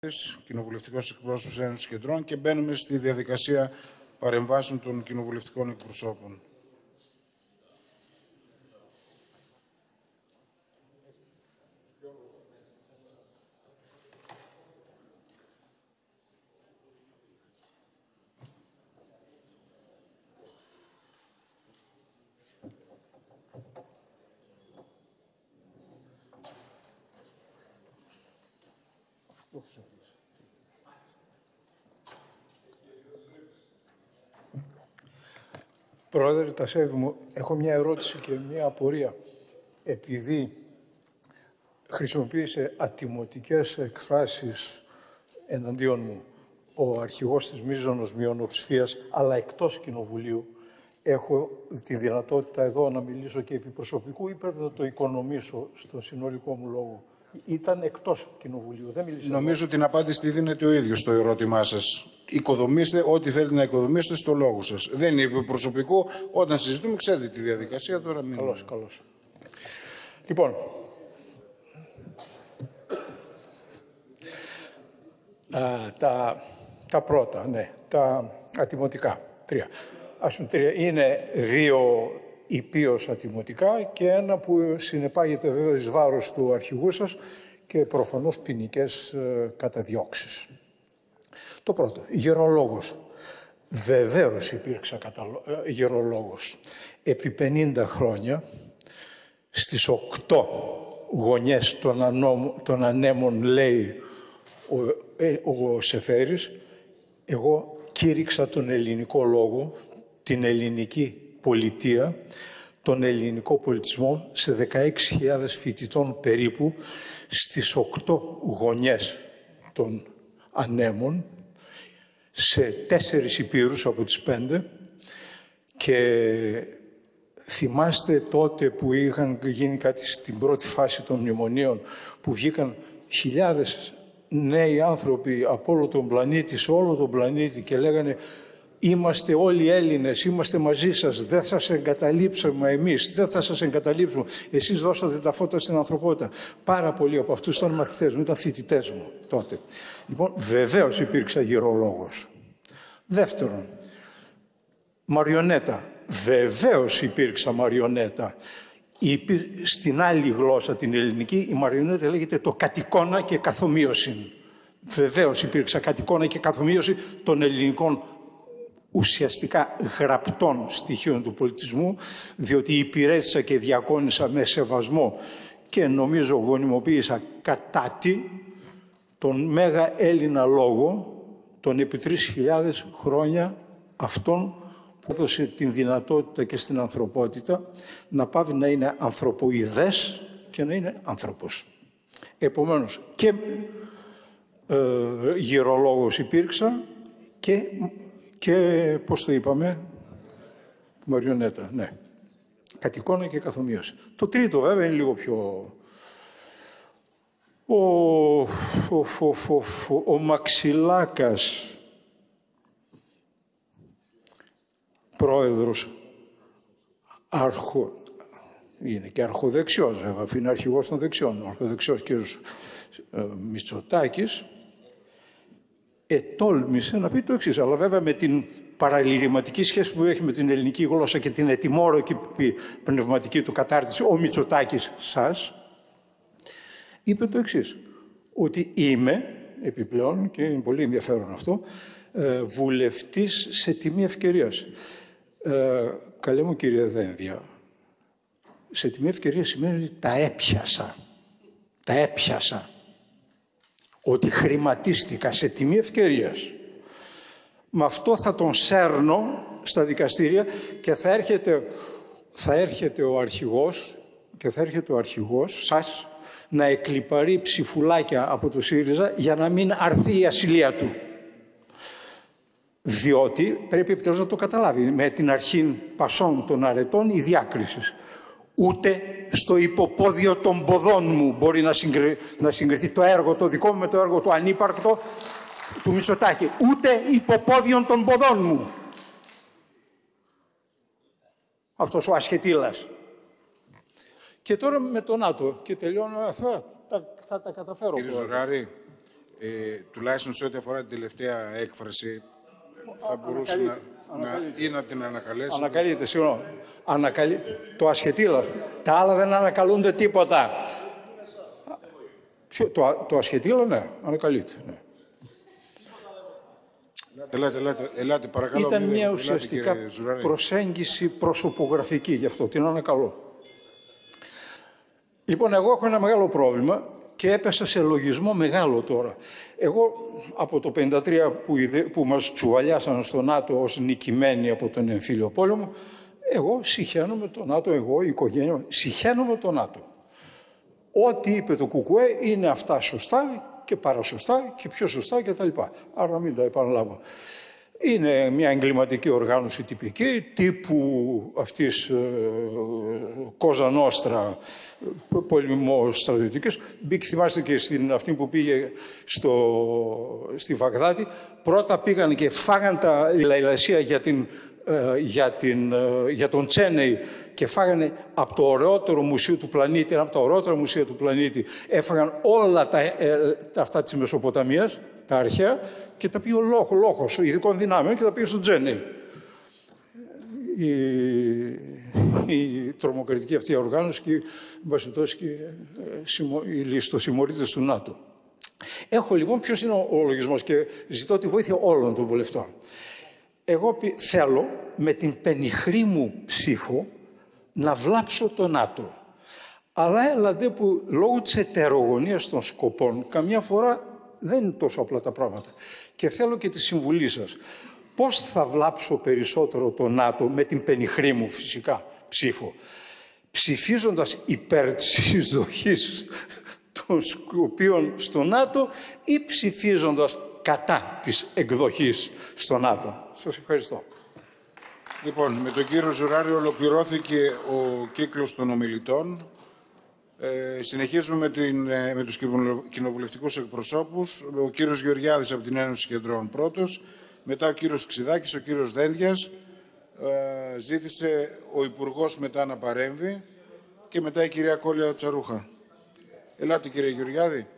Κοινοβουλευτικός εκπρόσωπος Ένωσης Κεντρών και μπαίνουμε στη διαδικασία παρεμβάσεων των κοινοβουλευτικών εκπροσώπων. Πρόεδρε Τασέβη μου, έχω μια ερώτηση και μια απορία. Επειδή χρησιμοποίησε ατιμωτικές εκφράσεις εναντίον μου ο αρχηγός της μείζωνος μειονοψηφίας, αλλά εκτός Κοινοβουλίου, έχω τη δυνατότητα εδώ να μιλήσω και επί προσωπικού ή πρέπει να το οικονομήσω στο συνολικό μου λόγο? Ήταν εκτός Κοινοβουλίου, δεν μίλησα. Νομίζω την απάντηση τη δίνετε ο ίδιος στο ερώτημά σας. Οικοδομήστε ό,τι θέλετε να οικοδομήσετε στο λόγο σας. Δεν είναι προσωπικό. Όταν συζητούμε, ξέρετε τη διαδικασία. Τώρα μην... Καλώς. Λοιπόν, τα πρώτα, ναι, τα ατιμωτικά, τρία. Ας πούμε τρία. Είναι δύο υπείως ατιμωτικά και ένα που συνεπάγεται βέβαια εις βάρος του αρχηγού σας και προφανώς ποινικές καταδιώξεις. Το πρώτο, γερολόγος. Βεβαίως υπήρξα γερολόγος. Επί 50 χρόνια, στις 8 γωνιές των ανέμων, λέει ο Σεφέρης, εγώ κήρυξα τον ελληνικό λόγο, την ελληνική πολιτεία, τον ελληνικό πολιτισμό σε 16.000 φοιτητών περίπου στις 8 γωνιές των ανέμων, σε 4 υπήρους από τις 5 και θυμάστε τότε που είχαν γίνει κάτι στην πρώτη φάση των μνημονίων που βγήκαν χιλιάδες νέοι άνθρωποι από όλο τον πλανήτη, σε όλο τον πλανήτη και λέγανε είμαστε όλοι Έλληνες, είμαστε μαζί σας, δεν θα σας εγκαταλείψουμε εμείς, δεν θα σας εγκαταλείψουμε. Εσείς δώσατε τα φώτα στην ανθρωπότητα. Πάρα πολλοί από αυτούς ήταν μαθητές μου, ήταν φοιτητές μου τότε. Λοιπόν, βεβαίως υπήρξα γερολόγος. Δεύτερον, μαριονέτα. Βεβαίως υπήρξα μαριονέτα. Στην άλλη γλώσσα, την ελληνική, η μαριονέτα λέγεται το κατ' και καθομοίωση. Βεβαίως υπήρξα κατ' και καθομοίωση των ελληνικών ουσιαστικά γραπτών στοιχείων του πολιτισμού, διότι υπηρέτησα και διακόνησα με σεβασμό και νομίζω γονιμοποίησα κατά τον Μέγα Έλληνα λόγο των επί 3.000 χρόνια αυτόν που έδωσε την δυνατότητα και στην ανθρωπότητα να πάβει να είναι ανθρωποειδές και να είναι άνθρωπος. Επομένως και γερολόγος υπήρξα και πώς το είπαμε, μαριονέτα, ναι. Κατ' εικόνα και καθομοίωση. Το τρίτο βέβαια είναι λίγο πιο... Ο Μαξιλάκας, πρόεδρος, είναι και αρχοδεξιός βέβαια, είναι αρχηγός των δεξιών, ο αρχοδεξιός κ. Μητσοτάκης, τόλμησε να πει το εξής, αλλά βέβαια με την παραλυρηματική σχέση που έχει με την ελληνική γλώσσα και την ετοιμόρροκη πνευματική του κατάρτιση, ο Μητσοτάκης σας, είπε το εξής, ότι είμαι, επιπλέον, και είναι πολύ ενδιαφέρον αυτό, βουλευτής σε τιμή ευκαιρίας. Καλέ μου κύριε Δένδια, σε τιμή ευκαιρία σημαίνει ότι τα έπιασα. Τα έπιασα. Ότι χρηματίστηκα σε τιμή ευκαιρίας. Με αυτό θα τον σέρνω στα δικαστήρια και θα έρχεται ο αρχηγός σας να εκλιπαρεί ψηφουλάκια από το ΣΥΡΙΖΑ για να μην αρθεί η ασυλία του. Διότι πρέπει επιτέλους να το καταλάβει με την αρχή πασών των αρετών η διάκριση. Ούτε στο υποπόδιο των ποδών μου μπορεί να συγκριθεί το έργο το δικό μου με το έργο του ανύπαρκτο του Μητσοτάκη. Ούτε υποπόδιον των ποδών μου. Αυτός ο ασχετήλας. Και τώρα με τον ΝΑΤΟ. Και τελειώνω, θα τα καταφέρω. Κύριε Ζουγάρη, τουλάχιστον σε ό,τι αφορά την τελευταία έκφραση, θα μπορούσε να την ανακαλέσει. Ανακαλείται, συγγνώμη. Το ασχετήλα. Τα άλλα δεν ανακαλούνται τίποτα. Το ασχετήλα, ναι, ανακαλείται. Ναι. Ελάτε, παρακαλώ. Ήταν μια ουσιαστικά προσέγγιση προσωπογραφική, γι' αυτό την ανακαλώ. Λοιπόν, εγώ έχω ένα μεγάλο πρόβλημα και έπεσα σε λογισμό μεγάλο τώρα. Εγώ από το 1953 που μας τσουβαλιάσαν στο ΝΑΤΟ ως νικημένοι από τον εμφύλιο πόλεμο, εγώ συχαίνομαι το ΝΑΤΟ, η οικογένεια μου, συχαίνομαι το ΝΑΤΟ. Ό,τι είπε το ΚΚΕ είναι αυτά σωστά και παρασωστά και πιο σωστά κτλ. Άρα να μην τα επαναλάβω. Είναι μια εγκληματική οργάνωση τυπική, τύπου αυτής Κόζα Νόστρα, πολεμοστρατιωτικής. Θυμάστε και αυτή που πήγε στη Βαγδάτη. Πρώτα πήγαν και φάγαν τα λαϊλασία για τον Τσένεϊ και φάγανε από το ωραιότερο μουσείο του πλανήτη, ένα από τα ωραιότερα μουσεία του πλανήτη, έφαγαν όλα αυτά της Μεσοποταμίας, τα αρχαία, και τα πήγε ο λόγος ειδικών δυνάμεων και τα πήγε στον Τσένεϊ. Η τρομοκρατική αυτή οργάνωση και οι ληστοσημωρίτες του ΝΑΤΟ. Έχω λοιπόν ποιος είναι ο λογισμός και ζητώ τη βοήθεια όλων των βουλευτών. Εγώ θέλω με την πενιχρή μου ψήφο να βλάψω το ΝΑΤΟ. Αλλά έλατε που λόγω της ετερογωνίας των σκοπών καμιά φορά δεν είναι τόσο απλά τα πράγματα. Και θέλω και τη συμβουλή σας. Πώς θα βλάψω περισσότερο το ΝΑΤΟ με την πενιχρή μου φυσικά ψήφο. Ψηφίζοντας υπέρ της εισδοχής των σκοπίων στο ΝΑΤΟ ή ψηφίζοντας κατά της εκδοχής στο ΝΑΤΟ. Σας ευχαριστώ. Λοιπόν, με τον κύριο Ζουράρη ολοκληρώθηκε ο κύκλος των ομιλητών. Συνεχίζουμε με τους κοινοβουλευτικούς εκπροσώπους. Ο κύριος Γεωργιάδης από την Ένωση Κεντρών πρώτος, μετά ο κύριος Ξιδάκης, ο κύριος Δένδιας. Ζήτησε ο Υπουργός μετά να παρέμβει και μετά η κυρία Κόλια Τσαρούχα. Ελάτε κύριε Γεωργιάδη.